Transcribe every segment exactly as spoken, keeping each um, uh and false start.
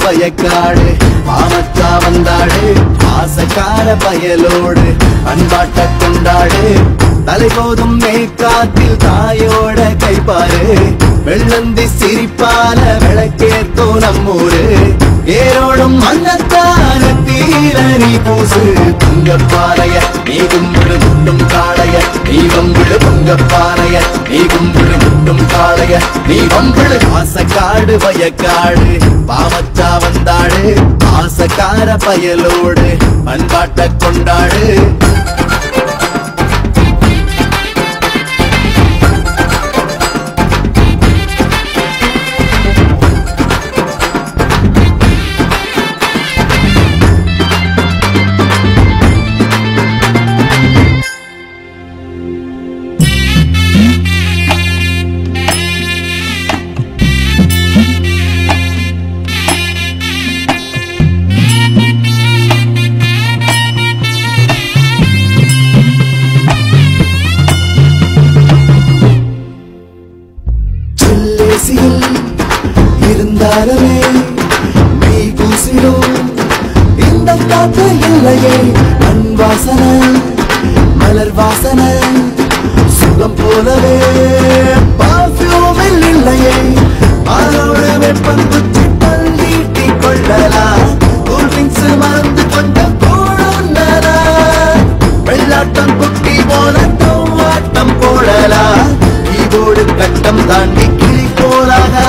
வயக்காடு மாமச்சா வந்தாடு ஆசக்கார பயலோடு அன்பாட்ட கொண்டாடு தலைபோதும் மேற்காத்தில் தாயோட கைப்பாரு வெள்ளந்தி சிரிப்பால விளக்கேத்தோ நம்மூரு ஏரோடும் மன்னத்தான தீர நீ பூசு பொங்கப்பாறைய நீ கும்பிடு முட்டும் காளைய நீ வம்பிடு பொங்கப்பாறைய நீ கும்பிடு முட்டும் காளைய நீ வம்பிடு ஆசக்காடு வயக்காடு பாமச்சா வந்தாடு ஆசக்கார பயலோடு அன்பாட்ட கொண்டாடு இருந்தாலுமே மெய் பூசிடும் இந்த காற்று இல்லையே மண் வாசனை மலர் வாசனை சுகம் போலவே பர்ஃபியூமில் இல்லையே அதோட வெப்பம் குச்சி தள்ளீட்டி கொள்ளலாம் கூல் ட்ரிங்க்ஸ் மறந்து கொஞ்சம் போடுனதா வெள்ளாட்டம் குட்டி போல ஆட்டம் போடலாம் கீபோர்டு கட்டம் தாண்டி கிளி போலாகா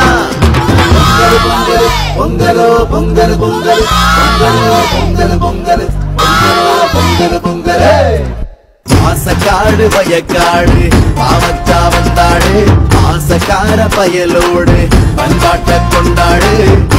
பொங்கலோ பொங்கல் பொங்கல் பொங்கலோ பொங்கல் பொங்கல் பொங்கலோ பொங்கல் பொங்கல் ஆசக்காடு வயக்காடு பாவச்சா வந்தாடு ஆசக்கார பயலோடு பண்பாட்ட கொண்டாடு